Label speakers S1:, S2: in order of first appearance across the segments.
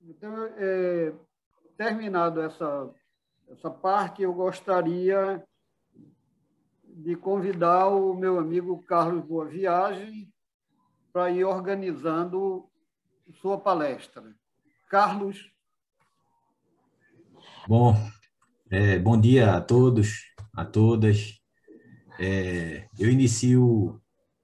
S1: Então, terminado essa parte, eu gostaria de convidar o meu amigo Carlos Boa Viagem para ir organizando sua palestra. Carlos.
S2: Bom, bom dia a todos, a todas. Eu inicio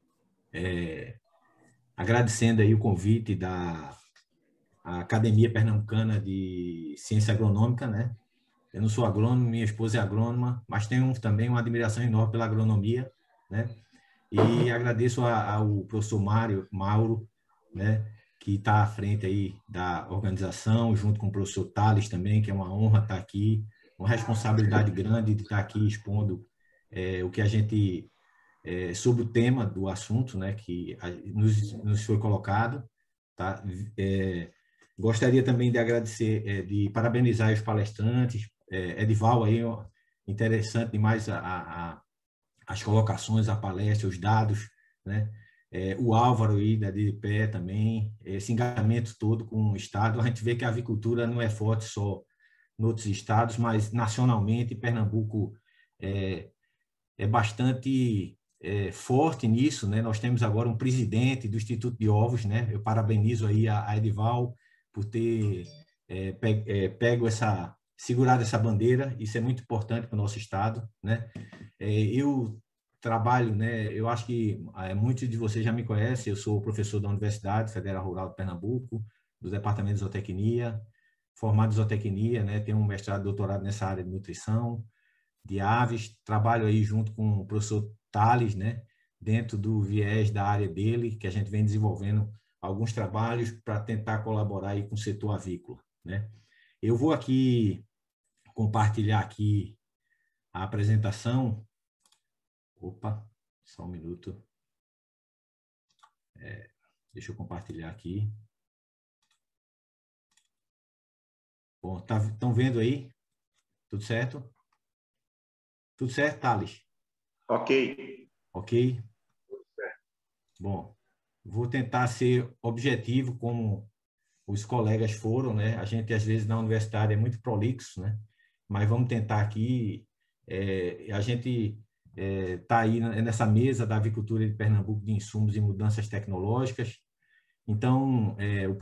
S2: agradecendo aí o convite da Academia Pernambucana de Ciência Agronômica, né? Eu não sou agrônomo, minha esposa é agrônoma, mas tenho também uma admiração enorme pela agronomia, né? E agradeço ao professor Mauro, né? Que está à frente aí da organização, junto com o professor Thales também, que é uma honra estar aqui, uma responsabilidade grande de estar aqui expondo o que a gente sobre o tema do assunto, né, que nos foi colocado, tá? Gostaria também de agradecer, de parabenizar os palestrantes, Edival aí, ó, interessante demais as colocações, a palestra, os dados, né? O Álvaro aí da DDPE também, esse engajamento todo com o Estado. A gente vê que a avicultura não é forte só em outros estados, mas nacionalmente, Pernambuco é bastante forte nisso, né? Nós temos agora um presidente do Instituto de Ovos, né? Eu parabenizo aí a Edival por ter segurado essa bandeira. Isso é muito importante para o nosso estado, né? Eu trabalho, né? Eu acho que muitos de vocês já me conhecem. Eu sou professor da Universidade Federal Rural de Pernambuco, do Departamento de Zootecnia, formado em zootecnia, né? Tenho um mestrado e doutorado nessa área de nutrição de aves, trabalho aí junto com o professor Thales, né, dentro do viés da área dele, que a gente vem desenvolvendo alguns trabalhos para tentar colaborar aí com o setor avícola, né. Eu vou aqui compartilhar aqui a apresentação. Opa, só um minuto. Deixa eu compartilhar aqui. Bom, estão vendo aí? Tudo certo? Tudo certo, Thales?
S3: Ok.
S2: Ok? Bom, vou tentar ser objetivo como os colegas foram, né? A gente, às vezes, na universidade é muito prolixo, né? Mas vamos tentar aqui, a gente está aí nessa mesa da avicultura de Pernambuco de insumos e mudanças tecnológicas. Então,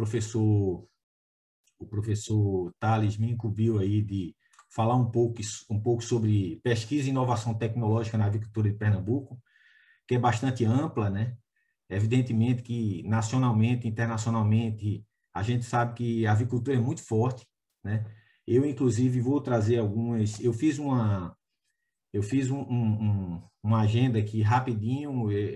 S2: o professor Thales me incumbiu aí de falar um pouco sobre pesquisa e inovação tecnológica na avicultura de Pernambuco, que é bastante ampla, né? Evidentemente que nacionalmente, internacionalmente, a gente sabe que a avicultura é muito forte, né? Eu, inclusive, vou trazer algumas. Uma agenda aqui rapidinho.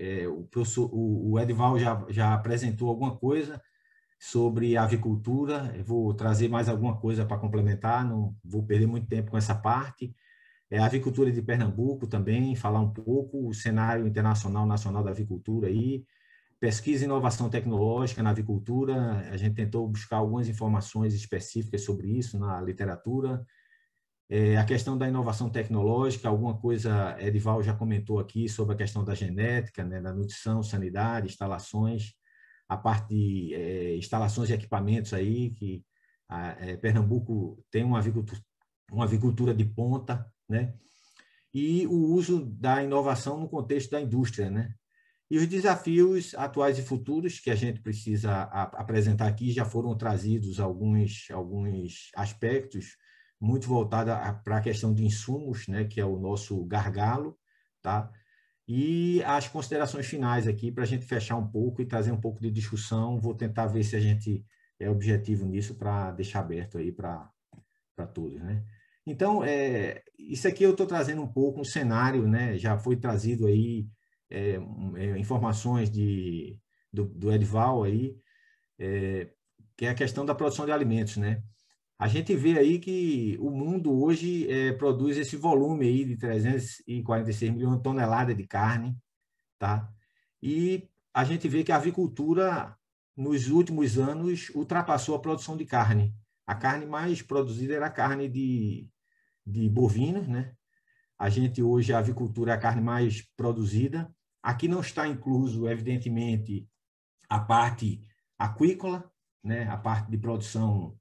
S2: O Edival já apresentou alguma coisa sobre a avicultura. Eu vou trazer mais alguma coisa para complementar. Não vou perder muito tempo com essa parte. A avicultura de Pernambuco também, falar um pouco o cenário internacional, nacional da avicultura aí. Pesquisa e inovação tecnológica na avicultura, a gente tentou buscar algumas informações específicas sobre isso na literatura. A questão da inovação tecnológica, alguma coisa, Edival já comentou aqui sobre a questão da genética, né, da nutrição, sanidade, instalações, a parte de instalações e equipamentos aí, que Pernambuco tem uma avicultura de ponta, né? E o uso da inovação no contexto da indústria, né? E os desafios atuais e futuros que a gente precisa apresentar aqui já foram trazidos alguns aspectos muito voltados para a questão de insumos, né, que é o nosso gargalo, tá? E as considerações finais aqui para a gente fechar um pouco e trazer um pouco de discussão. Vou tentar ver se a gente é objetivo nisso para deixar aberto aí para todos, né? Então, isso aqui eu estou trazendo um pouco um cenário, né? Já foi trazido aí informações do Edival aí, que é a questão da produção de alimentos, né? A gente vê aí que o mundo hoje produz esse volume aí de 346 milhões de toneladas de carne, tá? E a gente vê que a avicultura, nos últimos anos, ultrapassou a produção de carne. A carne mais produzida era a carne de bovinos, né? A gente hoje, a avicultura é a carne mais produzida. Aqui não está incluso, evidentemente, a parte aquícola, né? A parte de produção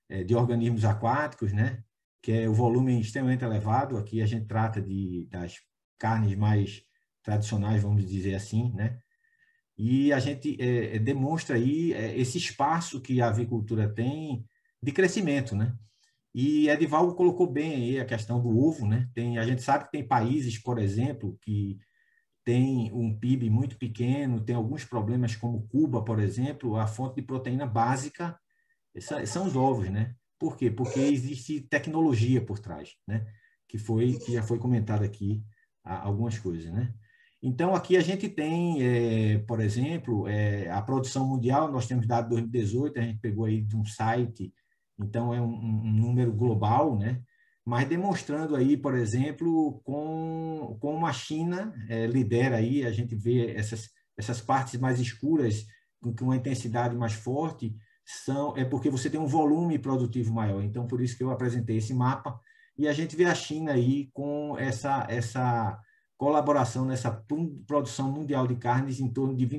S2: de organismos aquáticos, né? Que é o volume extremamente elevado. Aqui a gente trata das carnes mais tradicionais, vamos dizer assim, né? E a gente demonstra aí esse espaço que a avicultura tem de crescimento, né? E Edivaldo colocou bem aí a questão do ovo, né? A gente sabe que tem países, por exemplo, que tem um PIB muito pequeno, tem alguns problemas como Cuba, por exemplo, a fonte de proteína básica são os ovos, né? Por quê? Porque existe tecnologia por trás, né? Que já foi comentado aqui algumas coisas, né? Então, aqui a gente tem, por exemplo, a produção mundial, nós temos dado 2018, a gente pegou aí de um site, então é um número global, né? Mas demonstrando aí, por exemplo, como a China lidera aí, a gente vê essas partes mais escuras, com uma intensidade mais forte, é porque você tem um volume produtivo maior. Então, por isso que eu apresentei esse mapa, e a gente vê a China aí com essa colaboração nessa produção mundial de carnes em torno de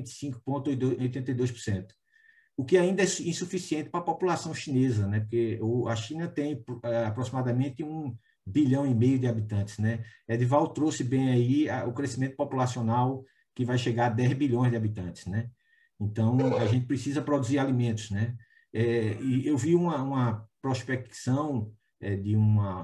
S2: 25,82%, o que ainda é insuficiente para a população chinesa, né? Porque a China tem aproximadamente 1,5 bilhão de habitantes, né? Edivaldo trouxe bem aí o crescimento populacional que vai chegar a 10 bilhões de habitantes, né? Então, a gente precisa produzir alimentos, né? E eu vi uma prospecção de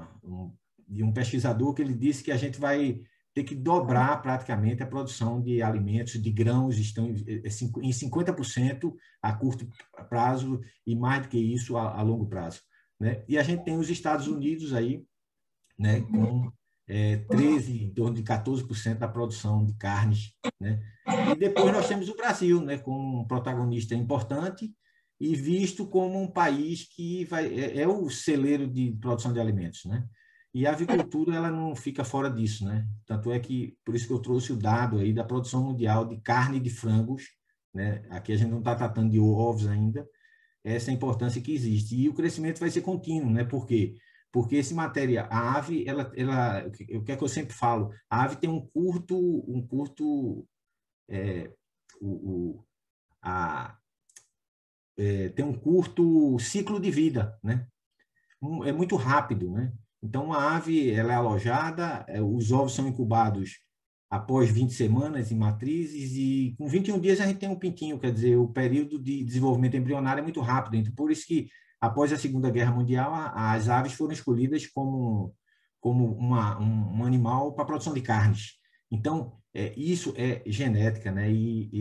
S2: um pesquisador que ele disse que a gente vai ter que dobrar praticamente a produção de alimentos, de grãos, estão em 50% a curto prazo e mais do que isso a longo prazo, né? E a gente tem os Estados Unidos aí, né, com 13, em torno de 14% da produção de carnes, né? E depois nós temos o Brasil, né, como um protagonista importante e visto como um país que é o celeiro de produção de alimentos, né? E a avicultura, ela não fica fora disso, né? Tanto é que, por isso que eu trouxe o dado aí da produção mundial de carne e de frangos, né? Aqui a gente não está tratando de ovos ainda, essa é a importância que existe. E o crescimento vai ser contínuo, né? Por quê? Porque esse a ave, o que é que eu sempre falo? A ave tem tem um curto ciclo de vida, né? É muito rápido, né? Então, uma ave, ela é alojada, os ovos são incubados após 20 semanas em matrizes e com 21 dias a gente tem um pintinho, quer dizer, o período de desenvolvimento embrionário é muito rápido. Então, por isso que, após a Segunda Guerra Mundial, as aves foram escolhidas como um animal para a produção de carnes. Então, isso é genética, né?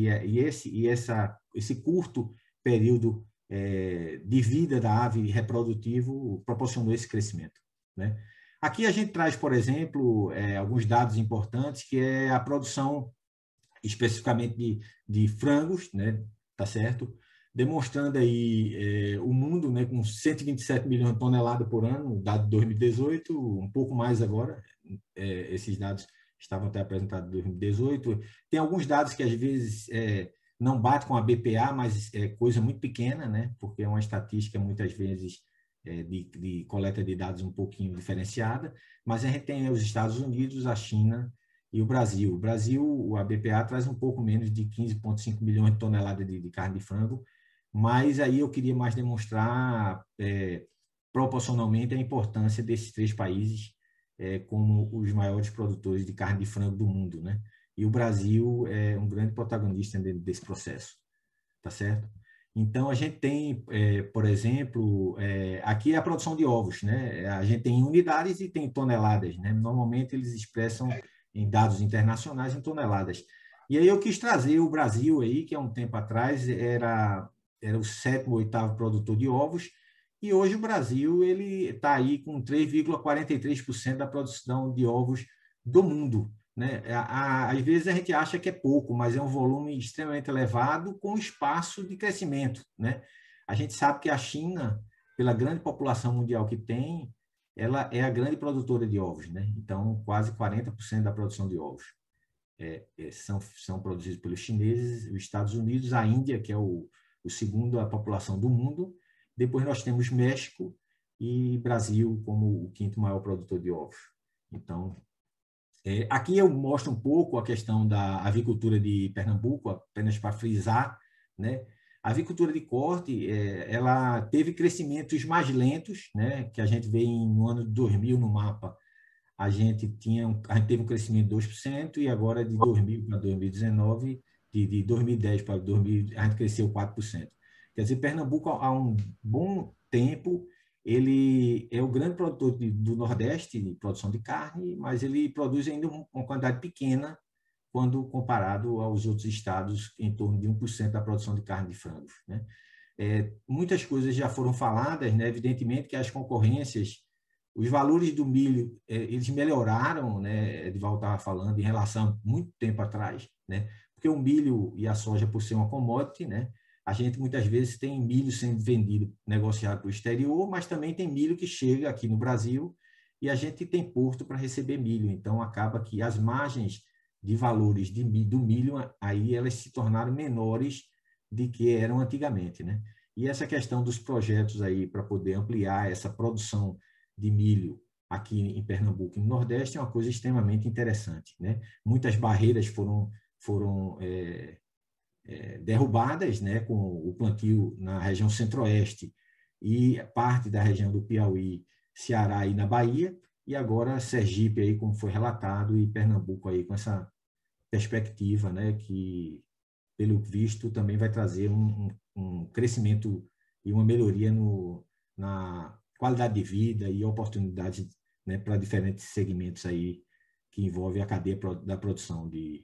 S2: Esse curto período de vida da ave reprodutivo proporcionou esse crescimento, né? Aqui a gente traz, por exemplo, alguns dados importantes, que é a produção especificamente de frangos, né? Tá certo? Demonstrando aí o mundo, né, com 127 milhões de toneladas por ano, dado de 2018, um pouco mais agora, esses dados estavam até apresentados em 2018. Tem alguns dados que às vezes não bate com a BPA, mas é coisa muito pequena, né? Porque é uma estatística muitas vezes de coleta de dados um pouquinho diferenciada, mas a gente tem os Estados Unidos, a China e o Brasil. O Brasil, a BPA traz um pouco menos de 15,5 milhões de toneladas de carne de frango, mas aí eu queria mais demonstrar proporcionalmente a importância desses 3 países como os maiores produtores de carne de frango do mundo, né? E o Brasil é um grande protagonista dentro desse processo, tá certo? Então, a gente tem, por exemplo, aqui é a produção de ovos, né? A gente tem unidades e tem toneladas, né? Normalmente, eles expressam em dados internacionais em toneladas. E aí eu quis trazer o Brasil aí, que há um tempo atrás era o 7º ou 8º produtor de ovos, e hoje o Brasil ele está aí com 3,43% da produção de ovos do mundo, né? Às vezes a gente acha que é pouco, mas é um volume extremamente elevado com espaço de crescimento, né? A gente sabe que a China, pela grande população mundial que tem, ela é a grande produtora de ovos, né? Então, quase 40% da produção de ovos são produzidos pelos chineses, os Estados Unidos, a Índia, que é o segundo a população do mundo. Depois nós temos México e Brasil como o 5º maior produtor de ovos. Então, aqui eu mostro um pouco a questão da avicultura de Pernambuco, apenas para frisar, né? A avicultura de corte, ela teve crescimentos mais lentos, né, que a gente vê no ano de 2000 no mapa. A gente teve um crescimento de 2% e agora de 2000 para 2019, de 2010 para 2000, a gente cresceu 4%. Quer dizer, Pernambuco, há um bom tempo, ele é o grande produtor do Nordeste de produção de carne, mas ele produz ainda uma quantidade pequena quando comparado aos outros estados, em torno de 1% da produção de carne de frango, né? Muitas coisas já foram faladas, né? Evidentemente que as concorrências, os valores do milho, eles melhoraram, né? Edivaldo estava falando, em relação a muito tempo atrás, né? Porque o milho e a soja, por ser uma commodity, né? A gente muitas vezes tem milho sendo vendido, negociado para o exterior, mas também tem milho que chega aqui no Brasil e a gente tem porto para receber milho. Então, acaba que as margens de valores do milho, aí elas se tornaram menores de que eram antigamente, né? E essa questão dos projetos aí para poder ampliar essa produção de milho aqui em Pernambuco e no Nordeste é uma coisa extremamente interessante, né? Muitas barreiras foram derrubadas, né, com o plantio na região centro-oeste e parte da região do Piauí, Ceará e na Bahia, e agora Sergipe, aí, como foi relatado, e Pernambuco aí com essa perspectiva, né, que, pelo visto, também vai trazer um crescimento e uma melhoria na qualidade de vida e oportunidades, né, para diferentes segmentos aí que envolvem a cadeia da produção de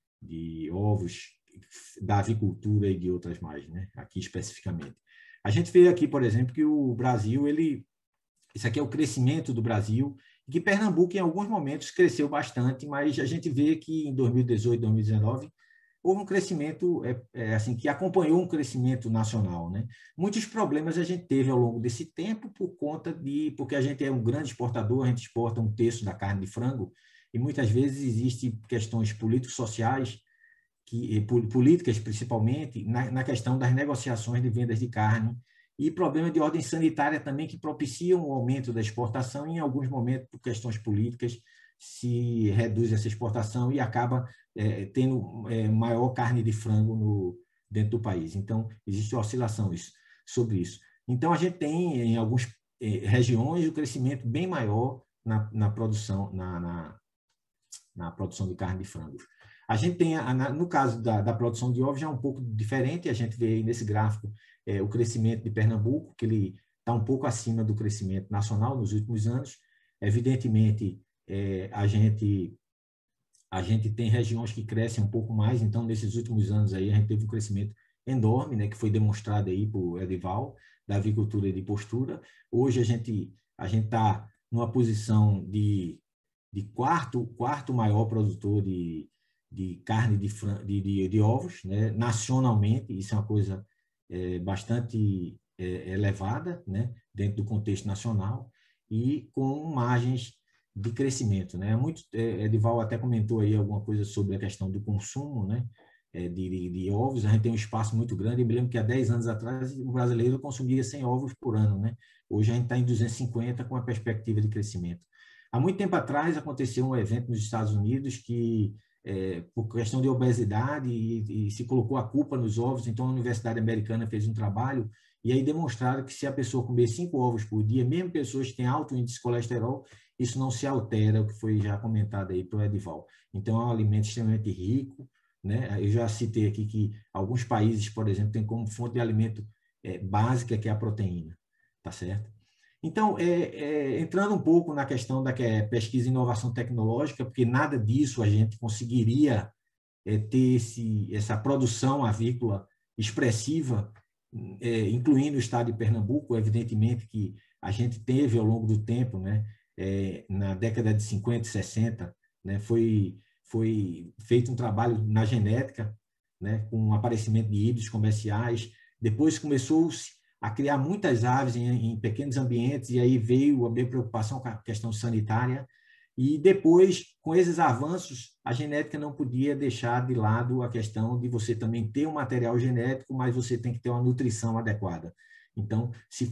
S2: ovos, da avicultura e de outras mais, né, aqui especificamente. A gente vê aqui, por exemplo, que o Brasil, isso aqui é o crescimento do Brasil, e que Pernambuco, em alguns momentos, cresceu bastante, mas a gente vê que em 2018, 2019, houve um crescimento assim, que acompanhou um crescimento nacional, né? Muitos problemas a gente teve ao longo desse tempo porque a gente é um grande exportador, a gente exporta 1/3 da carne de frango, e muitas vezes existem questões político-sociais, políticas principalmente, na questão das negociações de vendas de carne, e problemas de ordem sanitária também que propiciam o aumento da exportação e, em alguns momentos, por questões políticas, se reduz essa exportação e acaba tendo maior carne de frango dentro do país. Então, existe uma oscilação sobre isso. Então, a gente tem, em algumas regiões, o crescimento bem maior na produção, na produção de carne de frango. A gente tem, no caso da produção de ovos, já é um pouco diferente. A gente vê aí nesse gráfico o crescimento de Pernambuco, que ele está um pouco acima do crescimento nacional nos últimos anos. Evidentemente, a gente tem regiões que crescem um pouco mais. Então, nesses últimos anos aí, a gente teve um crescimento enorme, né, que foi demonstrado aí por Edivaldo, da avicultura de postura. Hoje a gente está numa posição de quarto maior produtor de carne de ovos, né, nacionalmente. Isso é uma coisa bastante elevada, né, dentro do contexto nacional, e com margens de crescimento, né? Edivaldo até comentou aí alguma coisa sobre a questão do consumo, né, de ovos. A gente tem um espaço muito grande. Eu me lembro que há 10 anos atrás o brasileiro consumia 100 ovos por ano, né? Hoje a gente está em 250 com a perspectiva de crescimento. Há muito tempo atrás aconteceu um evento nos Estados Unidos que, por questão de obesidade, e se colocou a culpa nos ovos. Então, a Universidade Americana fez um trabalho e aí demonstraram que, se a pessoa comer 5 ovos por dia, mesmo pessoas que têm alto índice de colesterol, isso não se altera, o que foi já comentado aí pelo Edivaldo. Então, é um alimento extremamente rico, né? Eu já citei aqui que alguns países, por exemplo, têm como fonte de alimento básica, que é a proteína, tá certo? Então, entrando um pouco na questão da pesquisa e inovação tecnológica, porque nada disso a gente conseguiria ter essa produção avícola expressiva, incluindo o estado de Pernambuco. Evidentemente que a gente teve, ao longo do tempo, né, na década de 50 e 60, né, foi feito um trabalho na genética, né, com o aparecimento de híbridos comerciais. Depois começou-se a criar muitas aves em pequenos ambientes, e aí veio a minha preocupação com a questão sanitária. E depois, com esses avanços, a genética não podia deixar de lado a questão de você também ter um material genético, mas você tem que ter uma nutrição adequada. Então,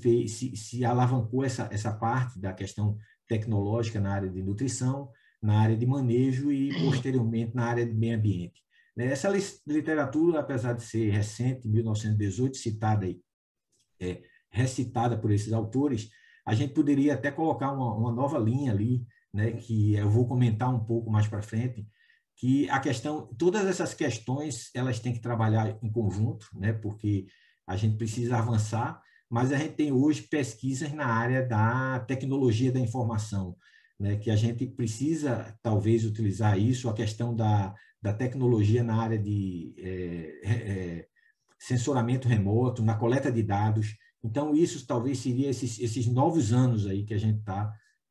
S2: se alavancou essa parte da questão tecnológica na área de nutrição, na área de manejo e, posteriormente, na área de meio ambiente. né? Essa literatura, apesar de ser recente, 1918, citada aí, recitada por esses autores, a gente poderia até colocar uma nova linha ali, né, que eu vou comentar um pouco mais para frente, que a questão, todas essas questões, elas têm que trabalhar em conjunto, né, porque a gente precisa avançar, mas a gente tem hoje pesquisas na área da tecnologia da informação, né, que a gente precisa, talvez, utilizar isso, a questão da tecnologia na área de sensoramento remoto, na coleta de dados. Então, isso talvez seria esses novos anos aí que a gente está,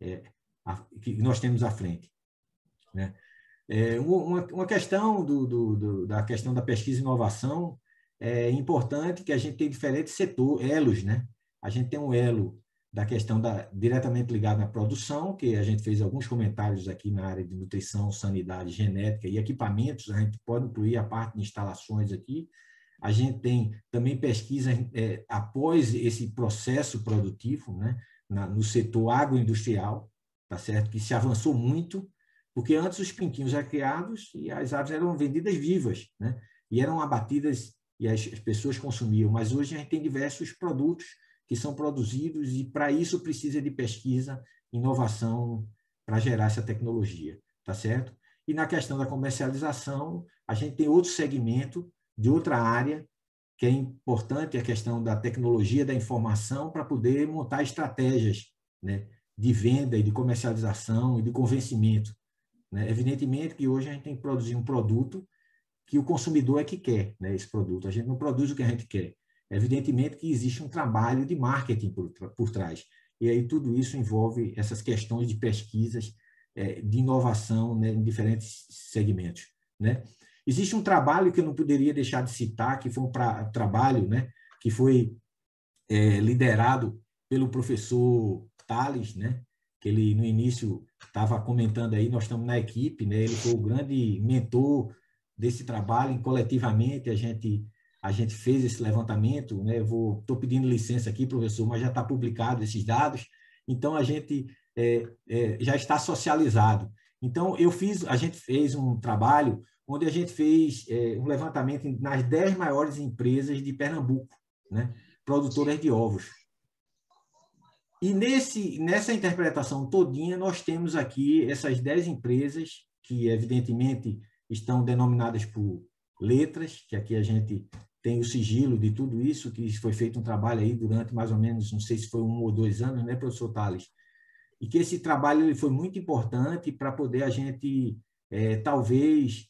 S2: que nós temos à frente, né? Uma questão da questão da pesquisa e inovação é importante que a gente tem diferentes elos, né? A gente tem um elo da questão diretamente ligado à produção, que a gente fez alguns comentários aqui na área de nutrição, sanidade, genética e equipamentos, a gente pode incluir a parte de instalações aqui. A gente tem também pesquisa após esse processo produtivo, né? No setor agroindustrial, tá certo? Que se avançou muito, porque antes os pintinhos eram criados e as aves eram vendidas vivas, né? E eram abatidas e as pessoas consumiam. Mas hoje a gente tem diversos produtos que são produzidos e para isso precisa de pesquisa, inovação para gerar essa tecnologia, tá certo? E na questão da comercialização, a gente tem outro segmento de outra área que é importante, a questão da tecnologia da informação para poder montar estratégias, né, de venda e de comercialização e de convencimento, né? Evidentemente que hoje a gente tem que produzir um produto que o consumidor é que quer, né, esse produto. A gente não produz o que a gente quer. Evidentemente que existe um trabalho de marketing por trás. E aí tudo isso envolve essas questões de pesquisas, de inovação, né, em diferentes segmentos, né? Existe um trabalho que eu não poderia deixar de citar, que foi um trabalho, né, que foi liderado pelo professor Tales, né, que ele no início estava comentando aí, nós estamos na equipe, né, ele foi o grande mentor desse trabalho, e coletivamente a gente fez esse levantamento, né, estou pedindo licença aqui, professor, mas já está publicado esses dados, então a gente já está socializado. Então, a gente fez um trabalho onde a gente fez um levantamento nas 10 maiores empresas de Pernambuco, né, produtoras de ovos. E nessa interpretação todinha, nós temos aqui essas 10 empresas, que evidentemente estão denominadas por letras, que aqui a gente tem o sigilo de tudo isso, que foi feito um trabalho aí durante mais ou menos, não sei se foi 1 ou 2 anos, né, professor Tales? E que esse trabalho ele foi muito importante para poder a gente, talvez,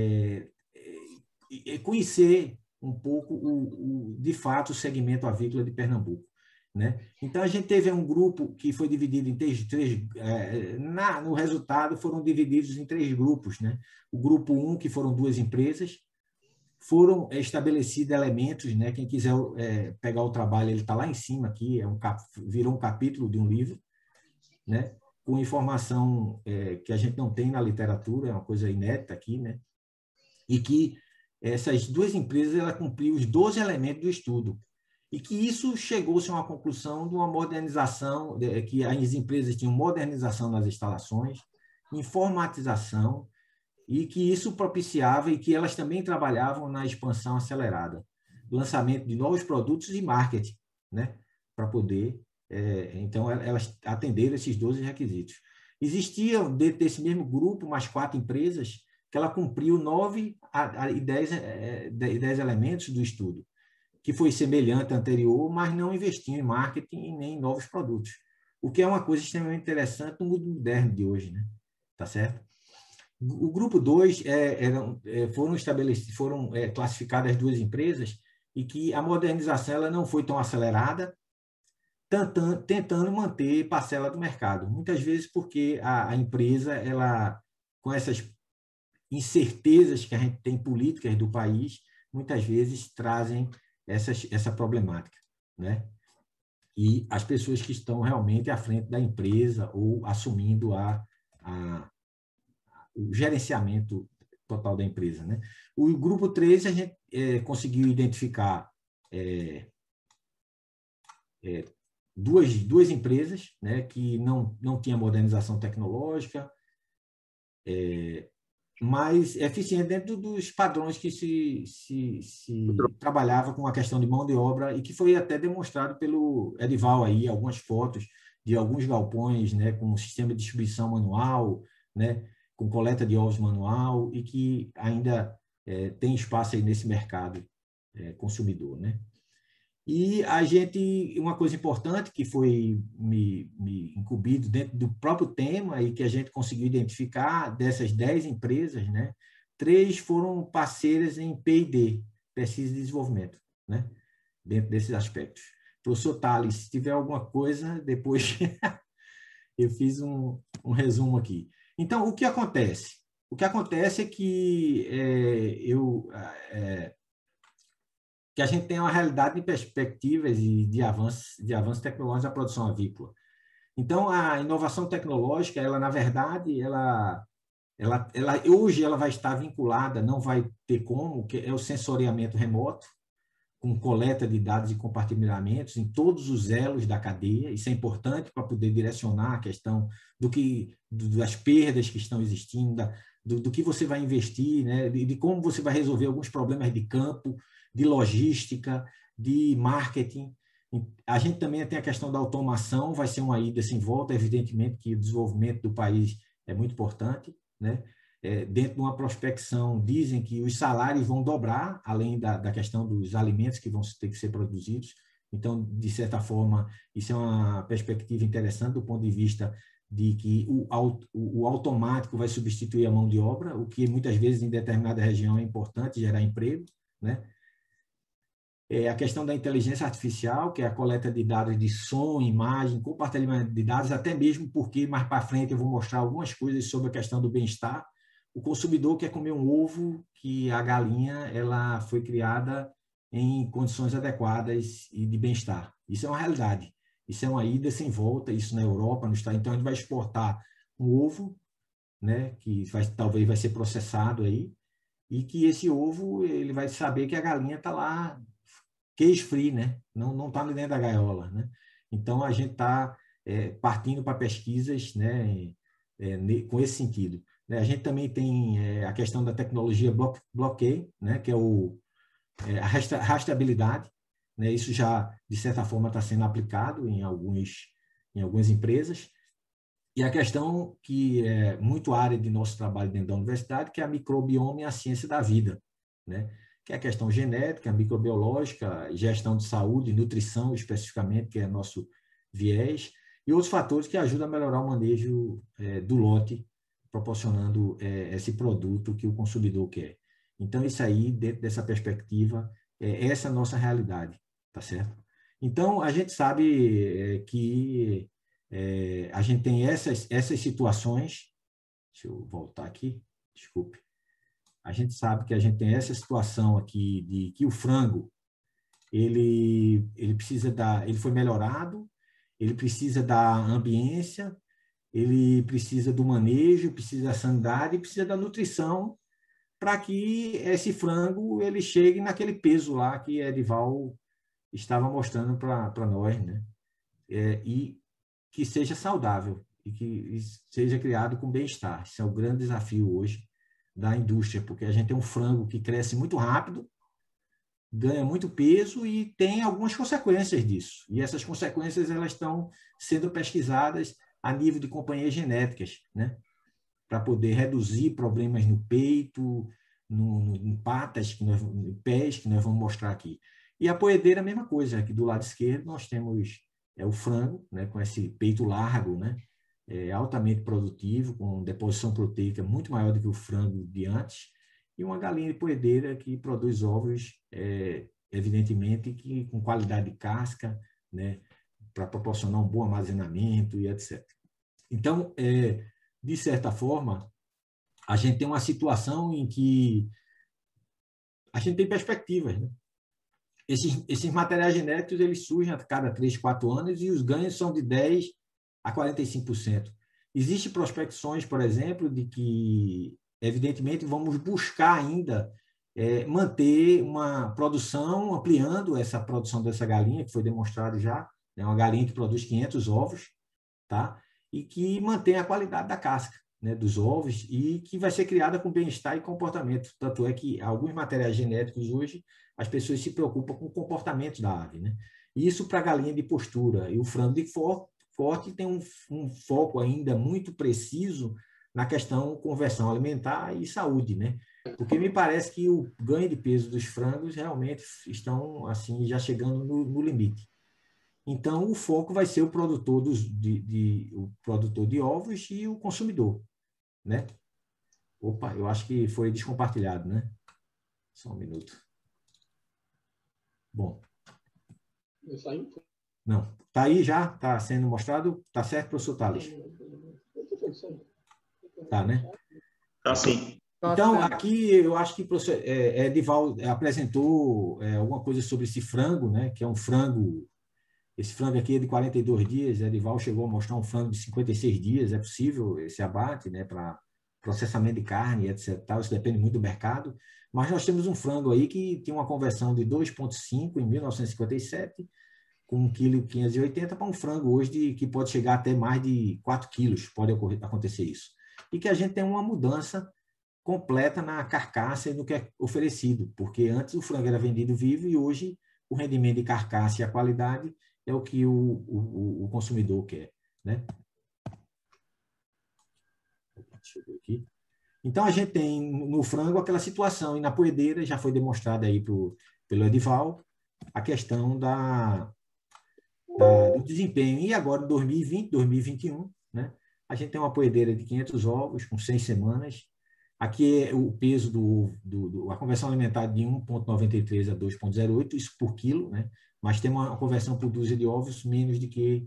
S2: conhecer um pouco, de fato, o segmento avícola de Pernambuco, né? Então, a gente teve um grupo que foi dividido em no resultado, foram divididos em 3 grupos, né? O grupo 1, que foram 2 empresas, foram estabelecidos elementos, né? Quem quiser pegar o trabalho, ele está lá em cima aqui, virou um capítulo de um livro, né, com informação que a gente não tem na literatura, é uma coisa inédita aqui, né, e que essas 2 empresas ela cumpriam os 12 elementos do estudo, e que isso chegou-se a uma conclusão de uma modernização, que as empresas tinham modernização nas instalações, informatização, e que isso propiciava e que elas também trabalhavam na expansão acelerada, lançamento de novos produtos e marketing, né, para poder... então, elas atenderam esses 12 requisitos. Existiam, dentro desse mesmo grupo, mais 4 empresas que ela cumpriu 9 e 10 elementos do estudo, que foi semelhante ao anterior, mas não investiu em marketing nem em novos produtos, o que é uma coisa extremamente interessante no mundo moderno de hoje, né? Tá certo? O grupo 2 foram classificadas as 2 empresas e que a modernização ela não foi tão acelerada, tentando manter parcela do mercado. Muitas vezes porque a empresa, ela, com essas incertezas que a gente tem políticas do país, muitas vezes trazem essa problemática, né? E as pessoas que estão realmente à frente da empresa ou assumindo o gerenciamento total da empresa, né? O grupo 3, a gente conseguiu identificar duas empresas, né, que não tinha modernização tecnológica, mais eficiente dentro dos padrões que se trabalhava com a questão de mão de obra e que foi até demonstrado pelo Edival aí, algumas fotos de alguns galpões, né, com sistema de distribuição manual, né, com coleta de ovos manual e que ainda tem espaço aí nesse mercado consumidor, né? E a gente, uma coisa importante que foi me incumbido dentro do próprio tema e que a gente conseguiu identificar dessas 10 empresas, né, 3 foram parceiras em P&D, pesquisa e desenvolvimento, né, dentro desses aspectos. Professor Thales, se tiver alguma coisa, depois eu fiz um resumo aqui. Então, o que acontece? O que acontece é que que a gente tem uma realidade de perspectivas e de avanço tecnológico da produção avícola. Então, a inovação tecnológica, ela, na verdade, hoje ela vai estar vinculada, não vai ter como, que é o sensoriamento remoto, com coleta de dados e compartilhamentos em todos os elos da cadeia. Isso é importante para poder direcionar a questão das perdas que estão existindo, do que você vai investir, né? de como você vai resolver alguns problemas de campo, de logística, de marketing. A gente também tem a questão da automação, vai ser uma ida sem volta, evidentemente que o desenvolvimento do país é muito importante, né? Dentro de uma prospecção, dizem que os salários vão dobrar, além da questão dos alimentos que vão ter que ser produzidos. Então, de certa forma, isso é uma perspectiva interessante do ponto de vista de que o automático vai substituir a mão de obra, o que muitas vezes em determinada região é importante, gerar emprego, né? A questão da inteligência artificial, que é a coleta de dados de som, imagem, compartilhamento de dados, até mesmo porque mais para frente eu vou mostrar algumas coisas sobre a questão do bem-estar. O consumidor quer comer um ovo que a galinha ela foi criada em condições adequadas e de bem-estar. Isso é uma realidade. Isso é uma ida sem volta, isso na Europa, no Estado. Então, a gente vai exportar um ovo, né, que talvez vai ser processado aí, e que esse ovo ele vai saber que a galinha está lá cage free, né? Não está dentro da gaiola, né? Então, a gente está partindo para pesquisas, né, com esse sentido. A gente também tem a questão da tecnologia blockchain, né, que é a rastreabilidade, né? Isso já, de certa forma, está sendo aplicado em algumas empresas. E a questão que é muito área de nosso trabalho dentro da universidade, que é a microbioma e a ciência da vida, né? Que é a questão genética, microbiológica, gestão de saúde, nutrição especificamente, que é nosso viés, e outros fatores que ajudam a melhorar o manejo do lote, proporcionando esse produto que o consumidor quer. Então, isso aí, dentro dessa perspectiva, essa é a nossa realidade, tá certo? Então, a gente sabe que a gente tem essas situações. Deixa eu voltar aqui, desculpe. A gente sabe que a gente tem essa situação aqui de que o frango ele foi melhorado, ele precisa da ambiência, ele precisa do manejo, precisa da sanidade, precisa da nutrição para que esse frango ele chegue naquele peso lá que Edival estava mostrando para nós, né? E que seja saudável e que seja criado com bem-estar. Esse é o grande desafio hoje da indústria, porque a gente tem um frango que cresce muito rápido, ganha muito peso e tem algumas consequências disso. E essas consequências elas estão sendo pesquisadas a nível de companhias genéticas, né? Para poder reduzir problemas no peito, em patas, em pés, que nós vamos mostrar aqui. E a poedeira, a mesma coisa. Aqui do lado esquerdo nós temos o frango, né? Com esse peito largo, né? Altamente produtivo, com deposição proteica muito maior do que o frango de antes, e uma galinha de poedeira que produz ovos, evidentemente, que com qualidade de casca, né, para proporcionar um bom armazenamento e etc. Então, de certa forma, a gente tem uma situação em que a gente tem perspectivas, né? Esses materiais genéticos eles surgem a cada 3, 4 anos e os ganhos são de 10% a 45%. Existem prospecções, por exemplo, de que, evidentemente, vamos buscar ainda manter uma produção, ampliando essa produção dessa galinha, que foi demonstrado já, é uma galinha que produz 500 ovos, tá? E que mantém a qualidade da casca, né, dos ovos e que vai ser criada com bem-estar e comportamento. Tanto é que alguns materiais genéticos hoje, as pessoas se preocupam com o comportamento da ave, né? Isso para a galinha de postura. E o frango de corte tem um foco ainda muito preciso na questão conversão alimentar e saúde, né? Porque me parece que o ganho de peso dos frangos realmente estão assim já chegando no limite. Então, o foco vai ser o produtor o produtor de ovos e o consumidor, né? Opa, eu acho que foi descompartilhado, né? Só um minuto. Bom. Não. Tá aí já? Tá sendo mostrado? Tá certo, professor Tales? Tá, né?
S3: Tá sim.
S2: Então, aqui eu acho que o professor Edival apresentou alguma coisa sobre esse frango, né? Que é um frango. Esse frango aqui é de 42 dias. Edival chegou a mostrar um frango de 56 dias. É possível esse abate, né? Para processamento de carne, etc. Isso depende muito do mercado. Mas nós temos um frango aí que tem uma conversão de 2,5 em 1957, com 1,580 kg para um frango hoje que pode chegar até mais de 4 quilos. Pode acontecer isso. E que a gente tem uma mudança completa na carcaça e no que é oferecido, porque antes o frango era vendido vivo e hoje o rendimento de carcaça e a qualidade é o que o consumidor quer, né? Deixa eu ver aqui. Então, a gente tem no frango aquela situação, e na poedeira já foi demonstrada aí pelo Edival, a questão do desempenho. E agora, em 2020, 2021, né? A gente tem uma poedeira de 500 ovos com 100 semanas. Aqui é o peso a conversão alimentar de 1,93 a 2,08, isso por quilo, né? Mas tem uma conversão por dúzia de ovos menos de que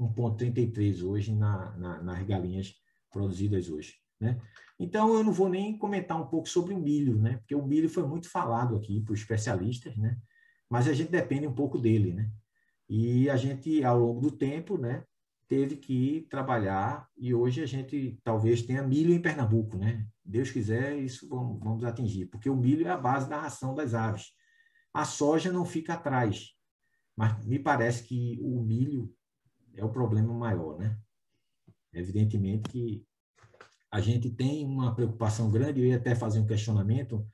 S2: 1,33 hoje nas galinhas produzidas hoje, né? Então, eu não vou nem comentar um pouco sobre o milho, né? Porque o milho foi muito falado aqui por especialistas, né? Mas a gente depende um pouco dele, né? E a gente, ao longo do tempo, né, teve que trabalhar e hoje a gente talvez tenha milho em Pernambuco, né? Deus quiser, isso vamos atingir, porque o milho é a base da ração das aves. A soja não fica atrás, mas me parece que o milho é o problema maior, né? Evidentemente que a gente tem uma preocupação grande, eu ia até fazer um questionamento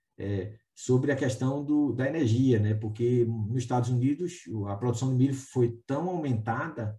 S2: sobre a questão da energia, né? Porque nos Estados Unidos a produção de milho foi tão aumentada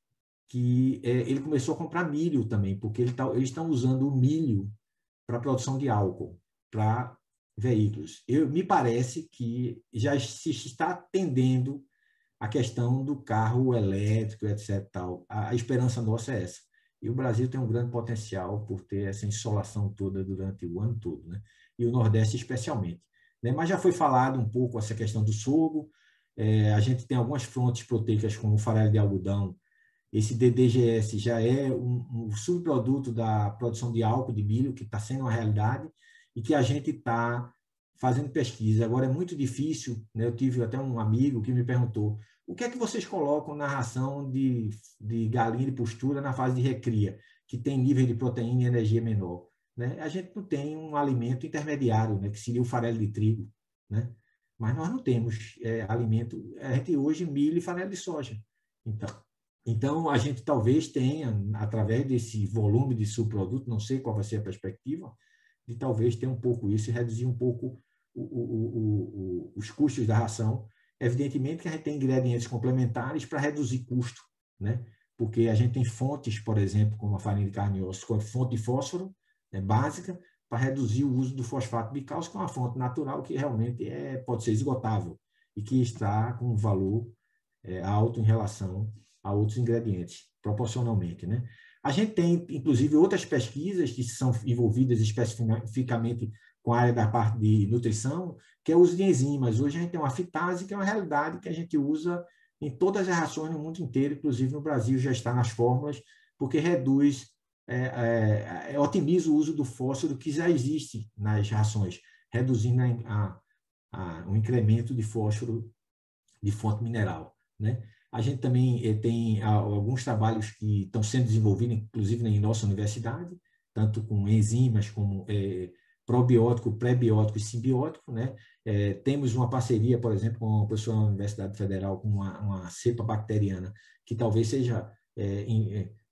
S2: que ele começou a comprar milho também, porque eles estão usando o milho para a produção de álcool, para veículos. Me parece que já se está atendendo a questão do carro elétrico, etc. Tal. A esperança nossa é essa. E o Brasil tem um grande potencial por ter essa insolação toda durante o ano todo, né? E o Nordeste especialmente, né? Mas já foi falado um pouco essa questão do sorgo. A gente tem algumas fontes proteicas como o farelo de algodão. Esse DDGS já é um subproduto da produção de álcool de milho, que está sendo uma realidade e que a gente está fazendo pesquisa. Agora é muito difícil, né? Eu tive até um amigo que me perguntou: o que é que vocês colocam na ração de galinha de postura na fase de recria, que tem nível de proteína e energia menor? Né? A gente não tem um alimento intermediário, né? Que seria o farelo de trigo, né? Mas nós não temos alimento. A gente hoje milho e farelo de soja. Então, a gente talvez tenha, através desse volume de subproduto, não sei qual vai ser a perspectiva, de talvez ter um pouco isso e reduzir um pouco os custos da ração. Evidentemente que a gente tem ingredientes complementares para reduzir custo, né? Porque a gente tem fontes, por exemplo, como a farinha de carne e osso, com fonte de fósforo, né, básica, para reduzir o uso do fosfato bicálcico, que é uma fonte natural que realmente pode ser esgotável e que está com um valor alto em relação a outros ingredientes, proporcionalmente, né? A gente tem, inclusive, outras pesquisas que são envolvidas especificamente com a área da parte de nutrição, que é o uso de enzimas. Hoje a gente tem uma fitase, que é uma realidade que a gente usa em todas as rações no mundo inteiro, inclusive no Brasil já está nas fórmulas, porque reduz, otimiza o uso do fósforo que já existe nas rações, reduzindo o incremento de fósforo de fonte mineral, né? A gente também tem alguns trabalhos que estão sendo desenvolvidos, inclusive em nossa universidade, tanto com enzimas como probiótico, pré-biótico e simbiótico, né? Temos uma parceria, por exemplo, com a pessoa da Universidade Federal, com uma cepa bacteriana, que talvez seja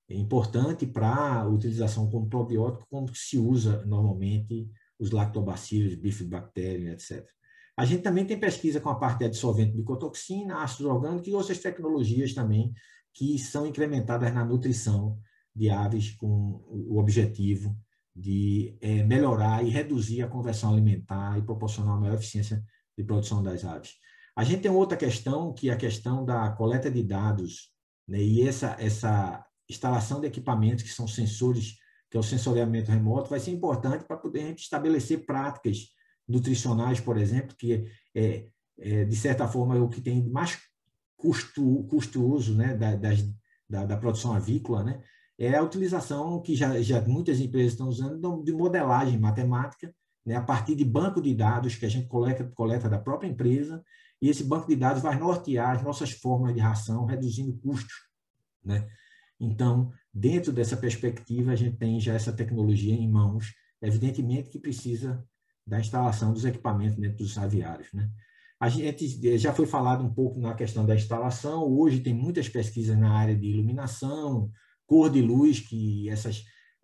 S2: importante para a utilização como probiótico, como se usa normalmente os lactobacilos, bifidobacterium, etc. A gente também tem pesquisa com a parte de adsorvente de micotoxina, ácidos orgânicos e outras tecnologias também que são incrementadas na nutrição de aves com o objetivo de melhorar e reduzir a conversão alimentar e proporcionar uma maior eficiência de produção das aves. A gente tem outra questão, que é a questão da coleta de dados, né? E essa instalação de equipamentos que são sensores, que é o sensoriamento remoto, vai ser importante para poder a gente estabelecer práticas nutricionais, por exemplo, que de certa forma é o que tem mais custoso, né, da produção avícola, né, é a utilização que já muitas empresas estão usando de modelagem matemática, né, a partir de banco de dados que a gente coleta da própria empresa, e esse banco de dados vai nortear as nossas formas de ração, reduzindo custos, né? Então, dentro dessa perspectiva, a gente tem já essa tecnologia em mãos, evidentemente que precisa da instalação dos equipamentos dentro dos aviários, né? A gente já foi falado um pouco na questão da instalação, hoje tem muitas pesquisas na área de iluminação, cor de luz, que essas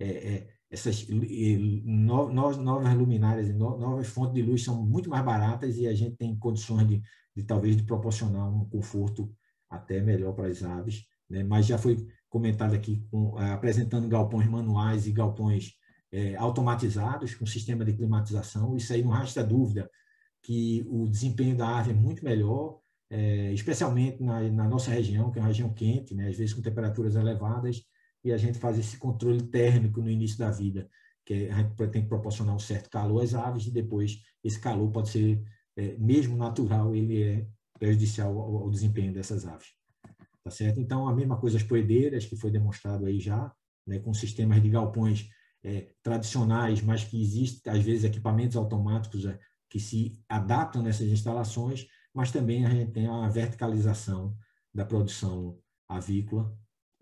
S2: novas luminárias e novas fontes de luz são muito mais baratas e a gente tem condições de talvez de proporcionar um conforto até melhor para as aves, né? Mas já foi comentado aqui apresentando galpões manuais e galpões automatizados com sistema de climatização. Isso aí não resta dúvida que o desempenho da ave é muito melhor, especialmente na nossa região, que é uma região quente, né? Às vezes com temperaturas elevadas, e a gente faz esse controle térmico no início da vida, que a gente tem que proporcionar um certo calor às aves, e depois esse calor pode ser, mesmo natural, ele é prejudicial ao desempenho dessas aves. Tá certo? Então, a mesma coisa as poedeiras, que foi demonstrado aí já, né, com sistemas de galpões tradicionais, mas que existem, às vezes, equipamentos automáticos que se adaptam nessas instalações, mas também a gente tem a verticalização da produção avícola,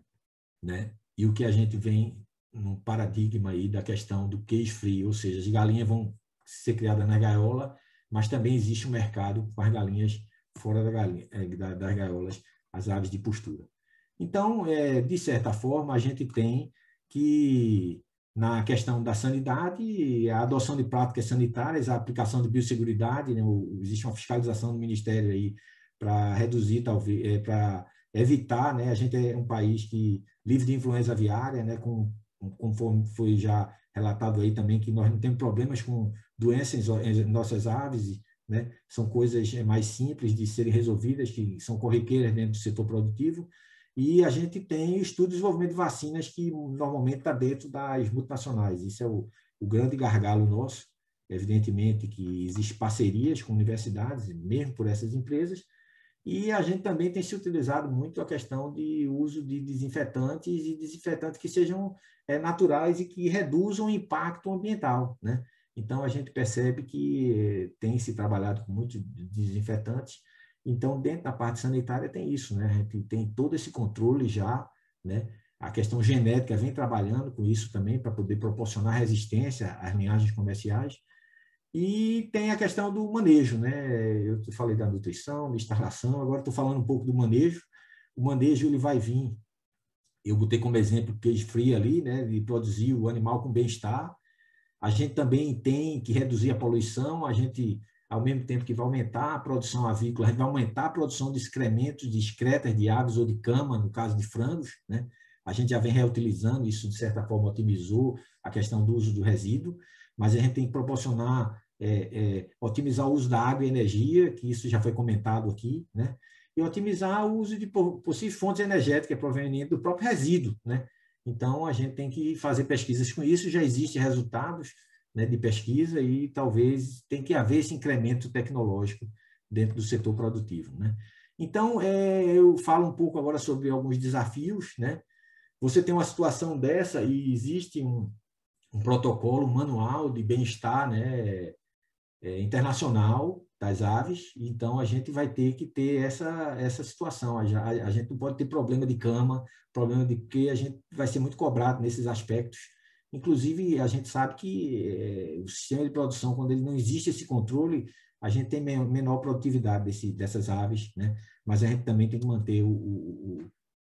S2: né? E o que a gente vem no paradigma aí da questão do cage free, ou seja, as galinhas vão ser criadas na gaiola, mas também existe um mercado com as galinhas fora das gaiolas, as aves de postura. Então, de certa forma, a gente tem que, na questão da sanidade, a adoção de práticas sanitárias, a aplicação de biosseguridade, né, existe uma fiscalização do Ministério aí para reduzir, talvez, para evitar, né, a gente é um país que livre de influenza aviária, né, conforme foi já relatado aí também, que nós não temos problemas com doenças em nossas aves, né, são coisas mais simples de serem resolvidas, que são corriqueiras dentro do setor produtivo, e a gente tem estudo de desenvolvimento de vacinas que normalmente está dentro das multinacionais. Isso é o grande gargalo nosso. Evidentemente que existem parcerias com universidades, mesmo por essas empresas, e a gente também tem se utilizado muito a questão de uso de desinfetantes e desinfetantes que sejam naturais e que reduzam o impacto ambiental, né? Então, a gente percebe que tem se trabalhado com muitos desinfetantes. Então, dentro da parte sanitária tem isso, né? A gente tem todo esse controle já, né? A questão genética vem trabalhando com isso também para poder proporcionar resistência às linhagens comerciais. E tem a questão do manejo, né? Eu falei da nutrição, da instalação, agora estou falando um pouco do manejo. O manejo ele vai vir, eu botei como exemplo o cage free ali, né? De produzir o animal com bem-estar. A gente também tem que reduzir a poluição, a gente, ao mesmo tempo que vai aumentar a produção avícola, a gente vai aumentar a produção de excrementos, de excretas de aves ou de cama, no caso de frangos, né? A gente já vem reutilizando, isso de certa forma otimizou a questão do uso do resíduo, mas a gente tem que proporcionar, otimizar o uso da água e energia, que isso já foi comentado aqui, né? E otimizar o uso de possíveis fontes energéticas provenientes do próprio resíduo, né? Então, a gente tem que fazer pesquisas com isso, já existem resultados, né, de pesquisa e talvez tem que haver esse incremento tecnológico dentro do setor produtivo, né? Então, eu falo um pouco agora sobre alguns desafios, né? Você tem uma situação dessa e existe um protocolo, um manual de bem-estar, né, internacional das aves, então a gente vai ter que ter essa situação. A gente não pode ter problema de cama, problema de que a gente vai ser muito cobrado nesses aspectos. Inclusive, a gente sabe que o sistema de produção, quando ele não existe esse controle, a gente tem menor produtividade dessas aves, né? Mas a gente também tem que manter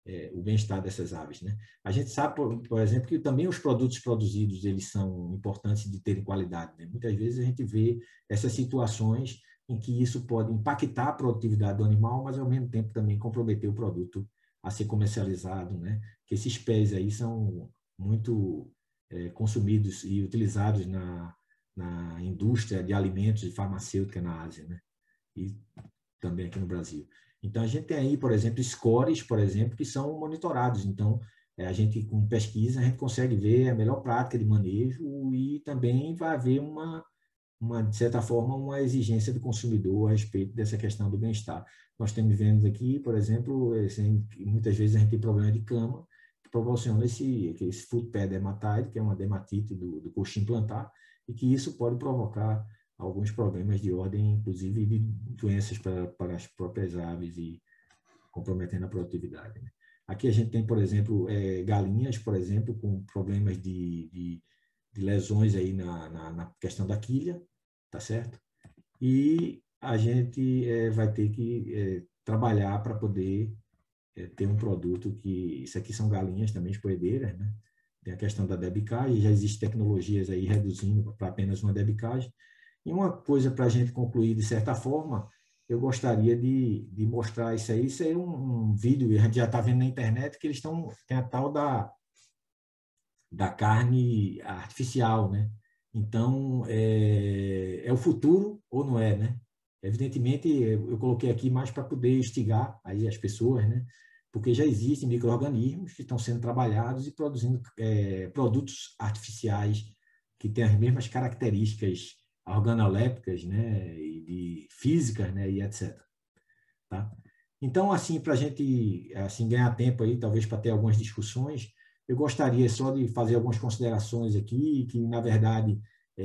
S2: o bem-estar dessas aves, né? A gente sabe, por exemplo, que também os produtos produzidos eles são importantes de terem qualidade, né? Muitas vezes a gente vê essas situações em que isso pode impactar a produtividade do animal, mas ao mesmo tempo também comprometer o produto a ser comercializado, né? Que esses pés aí são muito consumidos e utilizados na indústria de alimentos e farmacêutica na Ásia, né? E também aqui no Brasil. Então, a gente tem aí, por exemplo, scores, por exemplo, que são monitorados. Então, a gente, com pesquisa, a gente consegue ver a melhor prática de manejo e também vai haver de certa forma, uma exigência do consumidor a respeito dessa questão do bem-estar. Nós estamos vendo aqui, por exemplo, muitas vezes a gente tem problema de cama, que proporciona esse foot pad dermatite, que é uma dermatite do coxim plantar, e que isso pode provocar alguns problemas de ordem, inclusive de doenças para as próprias aves e comprometendo a produtividade, né? Aqui a gente tem, por exemplo, galinhas, por exemplo, com problemas de lesões aí na questão da quilha, tá certo? E a gente vai ter que trabalhar para poder ter um produto que... Isso aqui são galinhas também espoedeiras, né? Tem a questão da debicagem, já existem tecnologias aí reduzindo para apenas uma debicagem. E uma coisa para a gente concluir, de certa forma, eu gostaria de mostrar isso aí. Isso aí é um vídeo, a gente já está vendo na internet, que eles tem a tal da carne artificial, né? Então, é o futuro ou não é, né? Evidentemente, eu coloquei aqui mais para poder instigar aí as pessoas, né? Porque já existem micro-organismos que estão sendo trabalhados e produzindo produtos artificiais que têm as mesmas características organolépticas, né, e de físicas, né, e etc. Tá? Então, assim, para a gente assim, ganhar tempo aí, talvez para ter algumas discussões, eu gostaria só de fazer algumas considerações aqui, que, na verdade,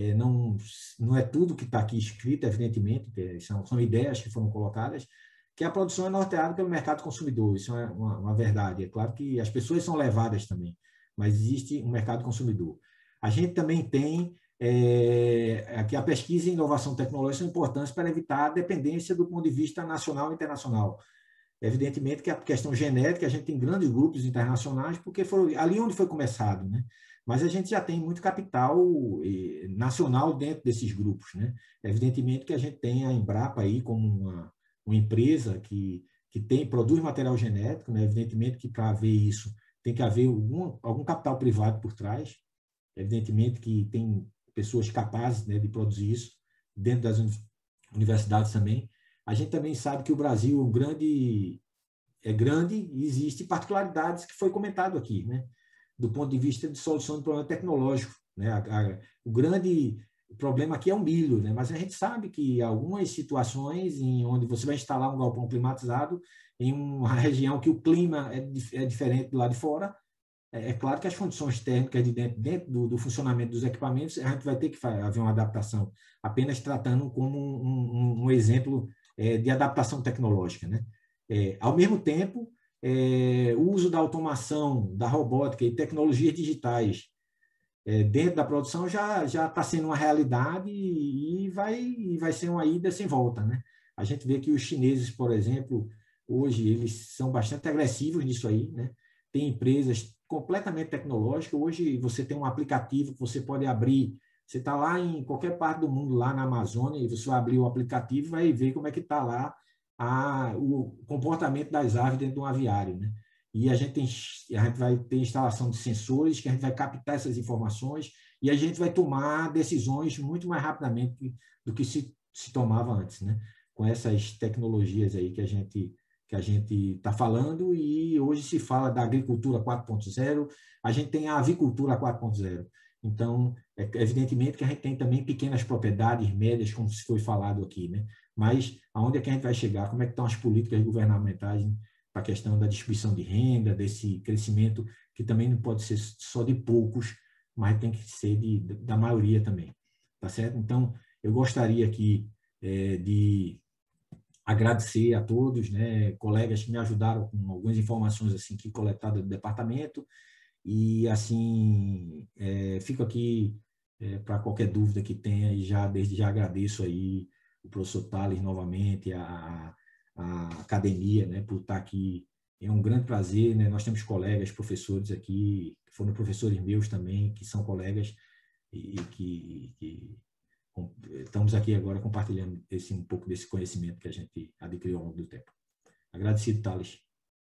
S2: não é tudo que está aqui escrito, evidentemente, são ideias que foram colocadas, que a produção é norteada pelo mercado consumidor, isso é uma verdade. É claro que as pessoas são levadas também, mas existe um mercado consumidor. A gente também tem que a pesquisa e inovação tecnológica são importantes para evitar a dependência do ponto de vista nacional e internacional. Evidentemente que a questão genética, a gente tem grandes grupos internacionais, porque foi ali onde foi começado, né? Mas a gente já tem muito capital nacional dentro desses grupos, né? Evidentemente que a gente tem a Embrapa aí como uma empresa que produz material genético, né? Evidentemente que para haver isso tem que haver algum capital privado por trás. Evidentemente que tem pessoas capazes, né, de produzir isso dentro das universidades também. A gente também sabe que o Brasil é grande e existe particularidades que foi comentado aqui, né, do ponto de vista de solução de problema tecnológico, né? O grande problema aqui é o milho, né? Mas a gente sabe que algumas situações em onde você vai instalar um galpão climatizado em uma região que o clima é diferente do lado de fora, é claro que as condições térmicas de dentro do funcionamento dos equipamentos, a gente vai ter que haver uma adaptação, apenas tratando como um exemplo de adaptação tecnológica, né? Ao mesmo tempo, o uso da automação, da robótica e tecnologias digitais dentro da produção já está sendo uma realidade e vai ser uma ida sem volta, né? A gente vê que os chineses, por exemplo, hoje eles são bastante agressivos nisso aí, né? Tem empresas completamente tecnológicas. Hoje você tem um aplicativo que você pode abrir. Você está lá em qualquer parte do mundo, lá na Amazônia, e você vai abrir o aplicativo e vai ver como é que está lá o comportamento das aves dentro de um aviário, né? E a gente vai ter instalação de sensores que a gente vai captar essas informações e a gente vai tomar decisões muito mais rapidamente do que se tomava antes, né? Com essas tecnologias aí que a gente está falando, e hoje se fala da agricultura 4.0, a gente tem a avicultura 4.0. Então, evidentemente que a gente tem também pequenas propriedades, médias, como se foi falado aqui, né? Mas aonde é que a gente vai chegar? Como é que estão as políticas governamentais para a questão da distribuição de renda, desse crescimento, que também não pode ser só de poucos, mas tem que ser da maioria também, tá certo? Então, eu gostaria aqui de agradecer a todos, né, colegas que me ajudaram com algumas informações assim que coletadas do departamento, e assim fico aqui para qualquer dúvida que tenha, e desde já agradeço aí o professor Thales novamente, a academia, né, por estar aqui É um grande prazer, né? Nós temos colegas, professores aqui, que foram professores meus também, que são colegas e que estamos aqui agora compartilhando um pouco desse conhecimento que a gente adquiriu ao longo do tempo. Agradecido, Thales.